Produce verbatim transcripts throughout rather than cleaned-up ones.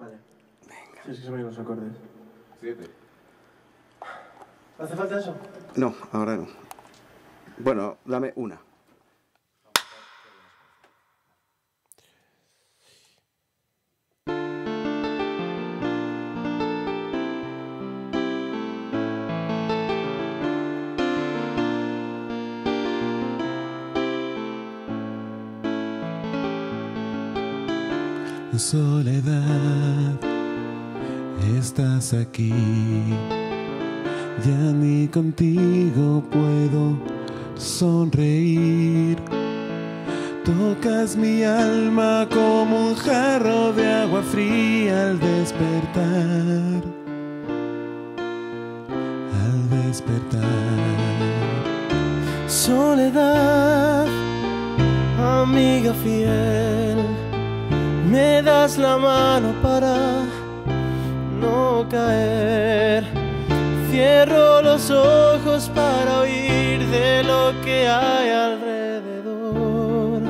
Vale. Venga. Si es que se me los acordes. Siete. ¿Hace falta eso? No, ahora no. Bueno, dame una. Soledad, estás aquí, ya ni contigo puedo sonreír. Tocas mi alma como un jarro de agua fría al despertar, al despertar. Soledad, amiga fiel, me das la mano para no caer. Cierro los ojos para oír de lo que hay alrededor.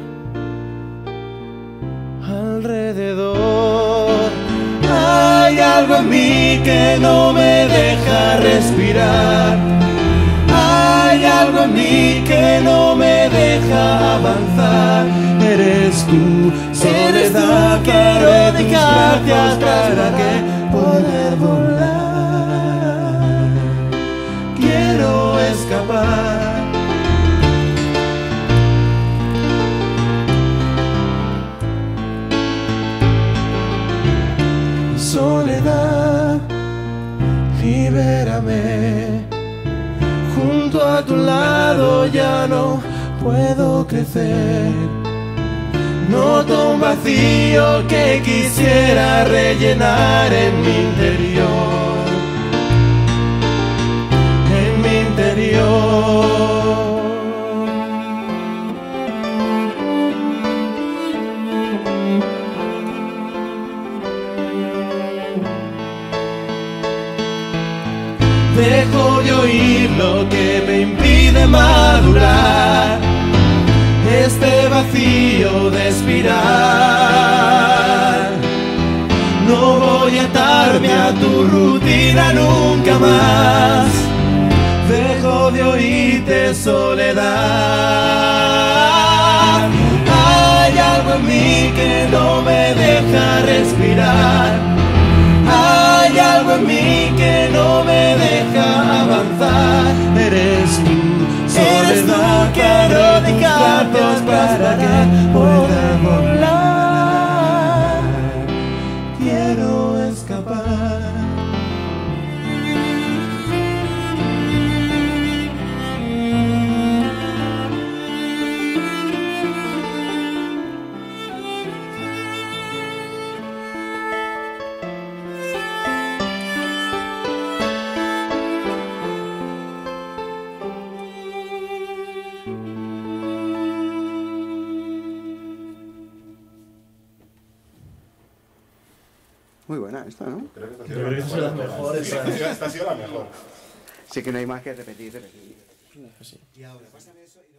Alrededor. Hay algo en mí que no me deja respirar. Hay algo en mí que no me deja avanzar. Eres tú, soledad, quiero dejarte atrás para que poder volar. Quiero escapar. Soledad, libérame. Junto a tu lado ya no puedo crecer. Noto un vacío que quisiera rellenar en mi interior, en mi interior. Dejo de oír lo que me impide madurar, este vacío de espiral. No voy a atarme a tu rutina nunca más. Dejo de oírte, soledad. Hay algo en mí que no me deja respirar. Hay algo en mí que no me deja avanzar. Eres tú, Eres tú, quiero dejarte para que pueda volar. Quiero escapar. Muy buena esta, ¿no? Creo que esta ha Yo sido creo que la esta es la mejor. Esta ha sido- esta ha sido la mejor. Sí que no hay más que repetir, repetir. Sí. Y ahora, pásame eso.